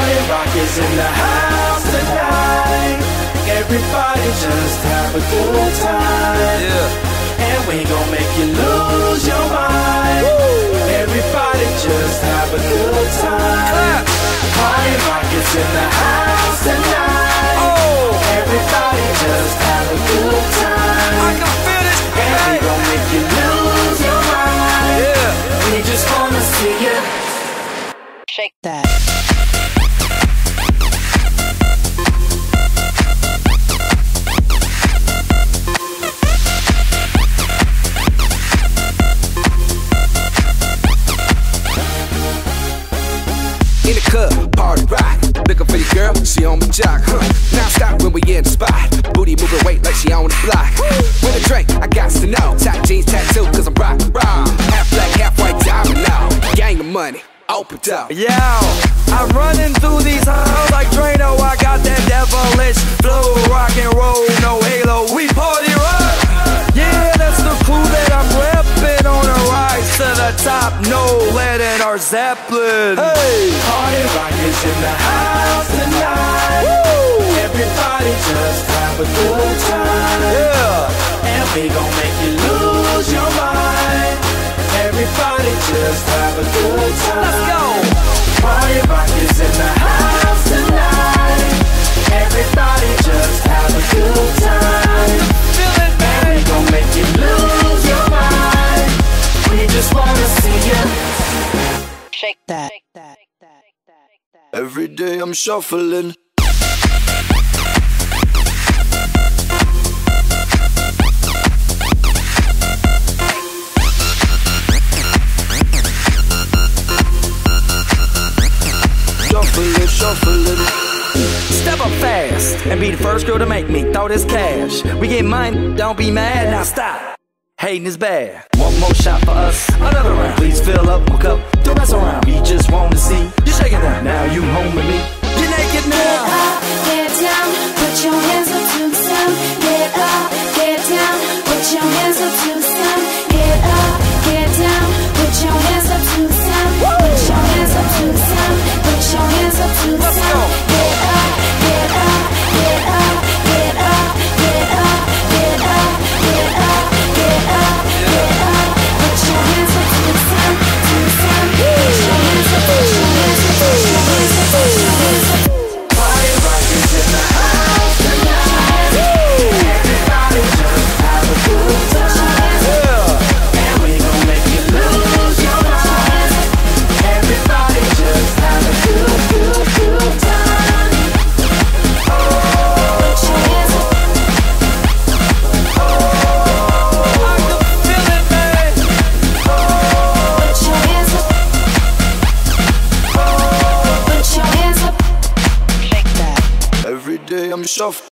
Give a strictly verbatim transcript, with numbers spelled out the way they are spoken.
Party rock is in the house tonight. Everybody just have a good time. Yeah. And we gon' make you lose your mind. Woo. Everybody just have a good time. Party rock is in the house tonight. Oh. Everybody just have a good time. I can feel it. And we gon' make you lose your mind. Yeah. We just wanna see you shake that. In the club, party rock. Looking for your girl, she on my jock, huh? Now stop when we in the spot. Booty moving weight like she on the block. With a drink, I got to know. Tight jeans, tattoo, cause I'm rock, raw. Half black, half white, diamond now. Gang of money, open up. Yeah, I'm running through these halls like Drano. I got that devilish flow, rock and roll, no halo. We party rock. Yeah, that's the clue that I'm reppin' on a rise to the top. No lead in our Zeppelin. Hey, party rock is in the house tonight. Woo. Everybody just have a good time. Yeah, and we gon' make you lose your mind. Everybody just have a good time. Let's go. Party rock is in the house tonight. Everybody just have a good time. Feel it, man. And we gon' make you lose your mind. We just wanna see you shake that. Every day I'm shuffling. Shuffling, shuffling. Step up fast and be the first girl to make me throw this cash. We get mine, don't be mad, now stop. Hating is bad. One more shot for us, another round. Please fill up my cup, don't mess around. We just want to see you shaking that. Now you home with me, you're naked now. Get up, get down, put your hands up to the sun. Get up, get down, put your hands up to the sun. Get up, get down, put your hands up to the sun. Put your hands up to the sun. Put your hands up to the sun. Get up, get up, get up, get up, get up, get up, get up, get up, get up. Put your hands up to the sun, to the sun. Put your hands up, put your hands up, put your hands up, put your hands up. Party rock is in the house tonight. Everybody just have a good time. Yeah. And we gon' make you lose your mind. Everybody just have a good, good, good time. Oh, put your hands up. Oh, I can feel it, man. Oh, put your hands up. Oh, put your hands up. Shake that. Every day I'm shuffling.